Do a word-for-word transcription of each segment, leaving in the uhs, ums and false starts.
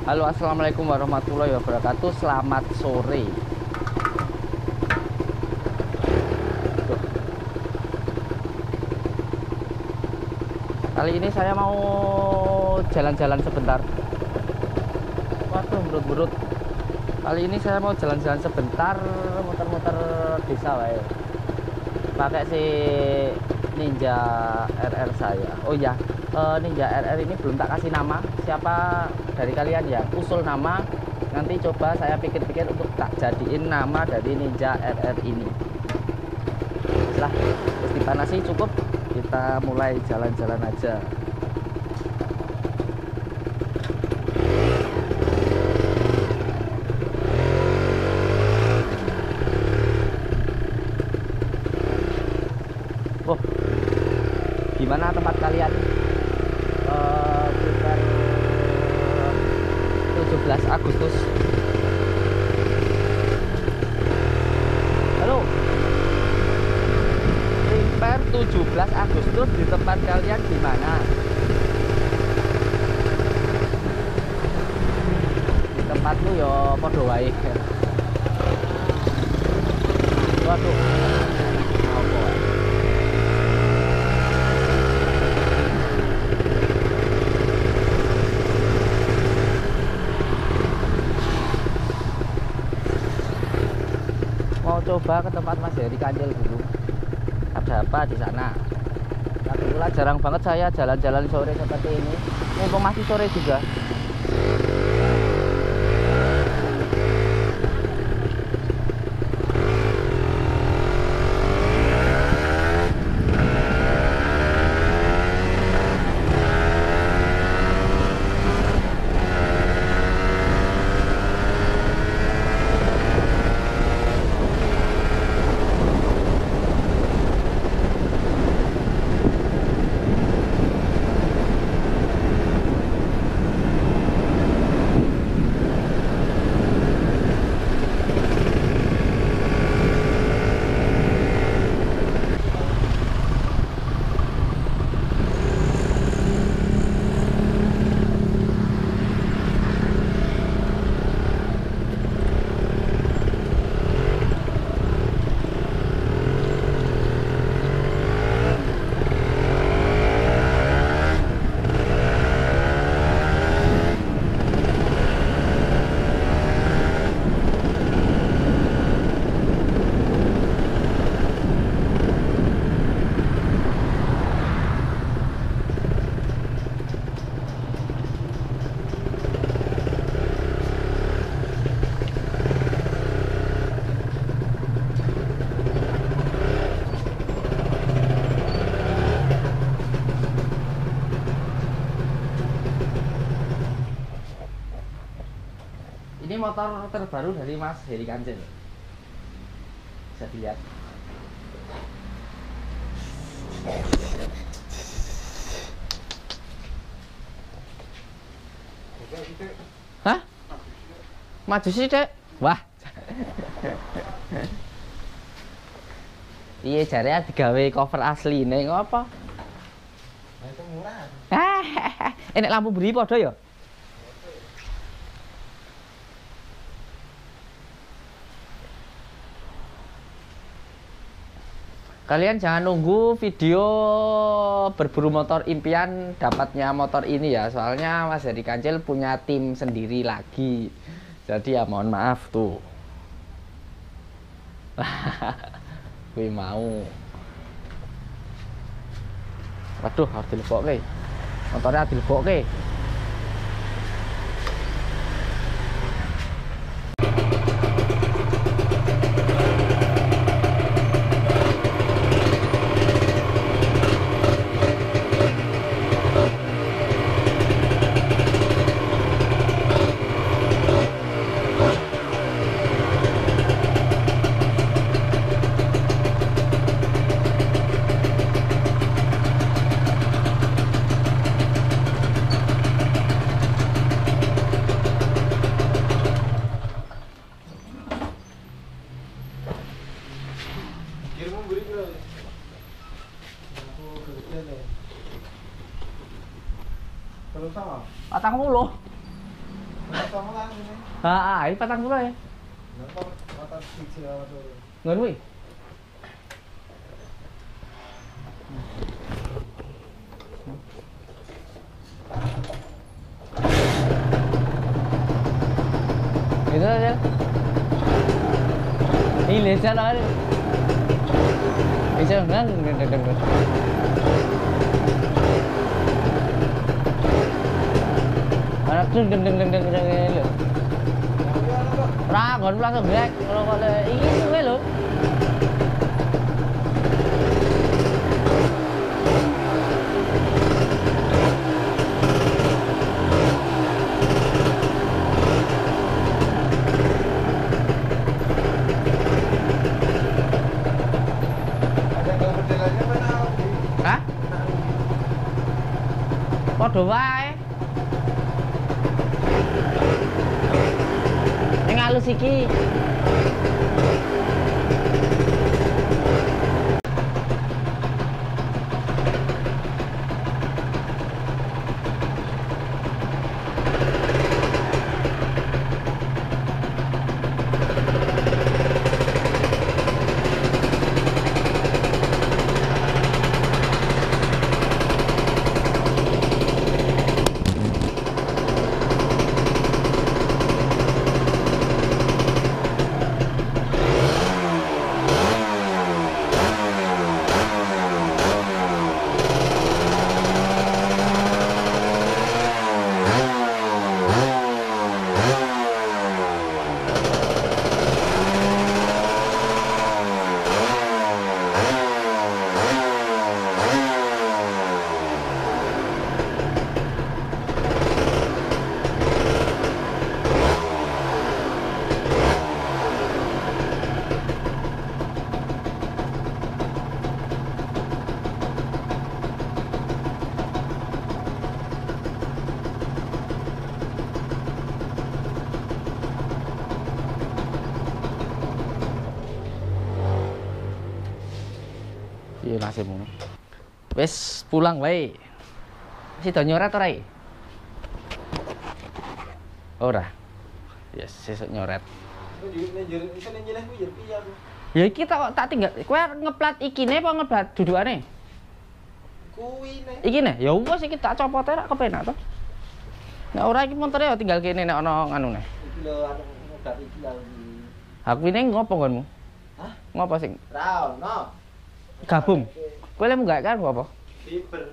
Halo, assalamualaikum warahmatullahi wabarakatuh. Selamat sore. Tuh. Kali ini saya mau jalan-jalan sebentar. Waduh, berut-berut. Kali ini saya mau jalan-jalan sebentar, muter-muter desa wae. Pakai si Ninja R R saya. Oh iya, uh, Ninja R R ini belum tak kasih nama. Siapa dari kalian yang usul nama, nanti coba saya pikir-pikir untuk tak jadiin nama dari Ninja R R ini. Lah, terus dipanasi cukup, kita mulai jalan-jalan aja. Oh, gimana tempat kalian? Uh, prepare tujuh belas Agustus. Halo. Prepare tujuh belas Agustus di tempat kalian gimana? Di tempatku yo podo wae. Waduh. Apa? Mau coba ke tempat Mas Heri Kancil dulu. Ada apa di sana? Lagi pula jarang banget saya jalan-jalan sore seperti ini. Mumpung masih sore juga. Ini motor terbaru dari Mas Heri Kancil. Bisa dilihat. Hah? Maju sih, Dek. Wah. Iya, jarenya digawe cover asli nih, ngapa? Nah, itu murah. Enek lampu beri podo ya? Kalian jangan nunggu video berburu motor impian dapatnya motor ini ya. Soalnya Mas Heri Kancil punya tim sendiri lagi. Jadi ya mohon maaf tuh. Gue mau. Waduh, harus dilebokke. Motornya dilebokke. Kalau sama? Patang puluh. Sama kan ini. Ah, ini patang puluh ya. Nomor motor siji awak turu. Ngono kuwi. Itu aja. Ini lihat ada. Bisa nggak? Anak tuh deng deng deng deng deng deng. Ra còn langsung grek kalau kalau ini tuh lo. Hah? Padha wae. Ning alus iki. Iya nasibmu. Wes pulang wae. Sida nyoret ora iki? Ora. Ya sesuk nyoret. Ya iki tak tak tinggal. Kowe ngeplat ikine apa ngeplat dudukane? Kuwi ne. Iki ne. Ya wis iki tak copot ora kepenak to. Nek ora iki montore ya tinggal kene nek ana nganune. Iki lho anu ngedat iki lho. Aku ini ngopo nggonmu? Hah? Ngopo sing? Ra ono. Gabung. Kowe lemu gak kan apa? Fiber.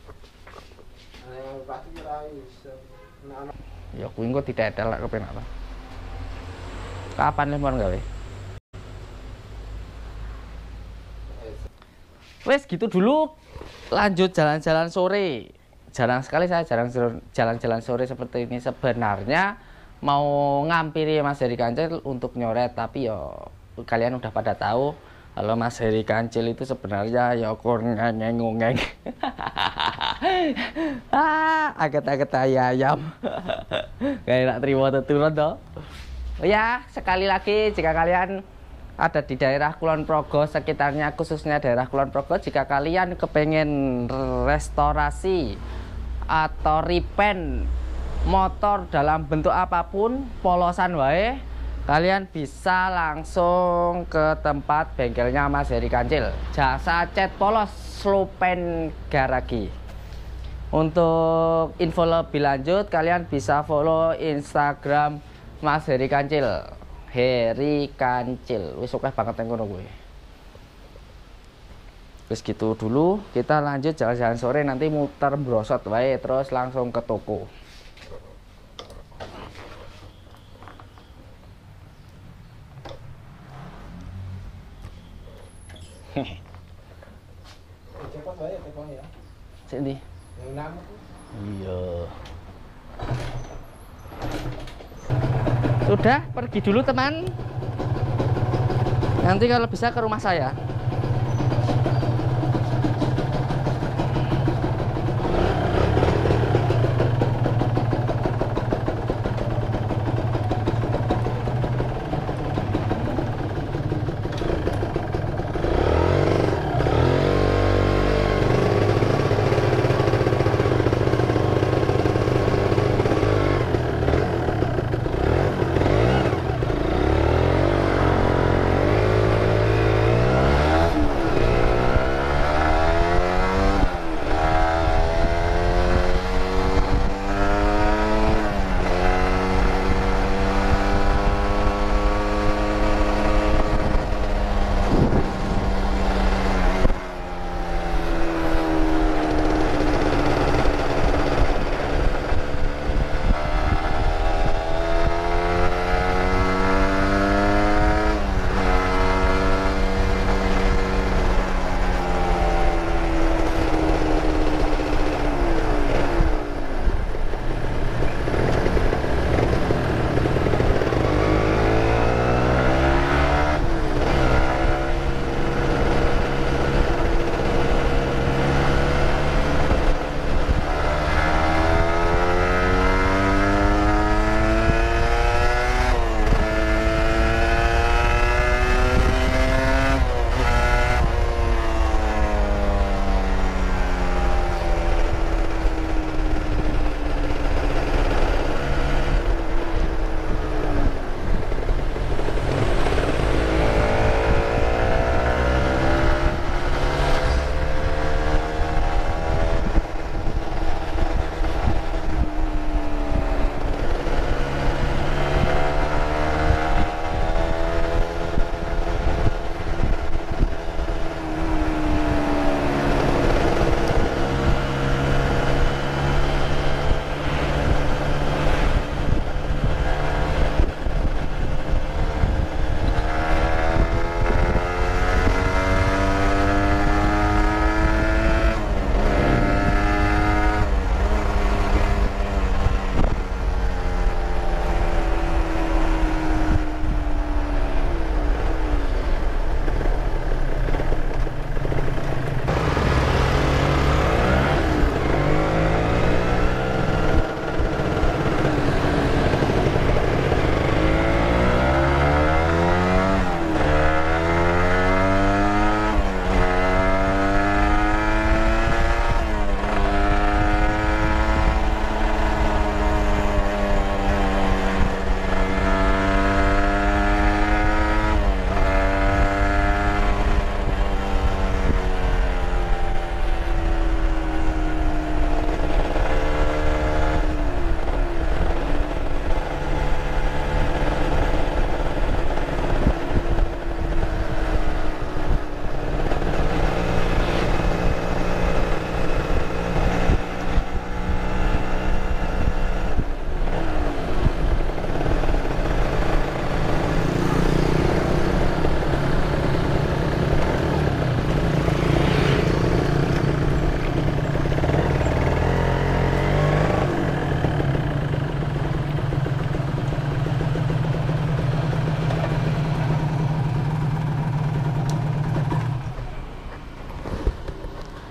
Ayo pasti ora iso. Nek ono Ya kuwi engko ditetel lek kepenak to. Kapan lemon gawe? Wes gitu dulu. Lanjut jalan-jalan sore. Jarang sekali saya jarang jalan-jalan sore seperti ini. Sebenarnya mau ngampiri Mas Heri Kancil untuk nyoret, tapi ya kalian udah pada tahu kalau Mas Heri Kancil itu sebenarnya ya ngengeng-ngengeng. Ah, aget-aget ayam. Kayak nak terima turun toh. Oh ya, sekali lagi jika kalian ada di daerah Kulon Progo sekitarnya, khususnya daerah Kulon Progo, jika kalian kepengen restorasi atau repaint motor dalam bentuk apapun, polosan wae, kalian bisa langsung ke tempat bengkelnya Mas Heri Kancil, jasa cat polos Slopen Garagi. Untuk info lebih lanjut kalian bisa follow Instagram Mas Heri Kancil, Heri Kancil. Wis oke banget yang ngono gue. Wis gitu dulu, kita lanjut jalan-jalan sore, nanti muter brosot wae terus langsung ke toko. cepet wae tekon ya. Sik ndi? Yang enam itu. Iya. Sudah, pergi dulu teman. Nanti kalau bisa ke rumah saya.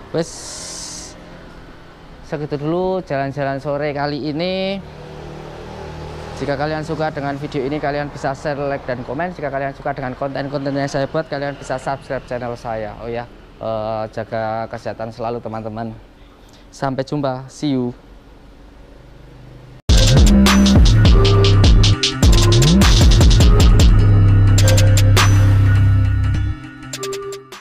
Wes segitu dulu jalan-jalan sore kali ini. Jika kalian suka dengan video ini, kalian bisa share, like, dan komen. Jika kalian suka dengan konten-konten yang saya buat, kalian bisa subscribe channel saya. Oh ya, uh, jaga kesehatan selalu teman-teman. Sampai jumpa, see you.